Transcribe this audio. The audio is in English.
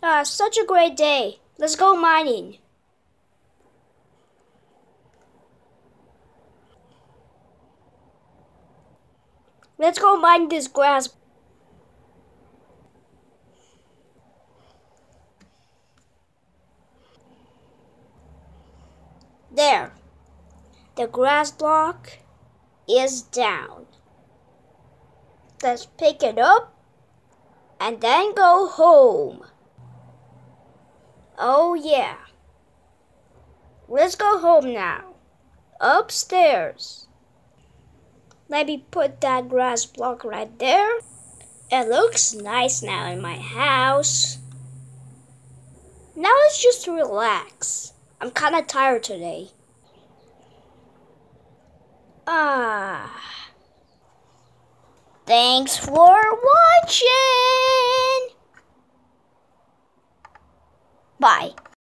Such a great day. Let's go mining. Let's go mine this grass. There. The grass block is down. Let's pick it up and then go home. Oh yeah. Let's go home now. Upstairs. Let me put that grass block right there. It looks nice now in my house. Now let's just relax. I'm kinda tired today. Thanks for watching. Bye.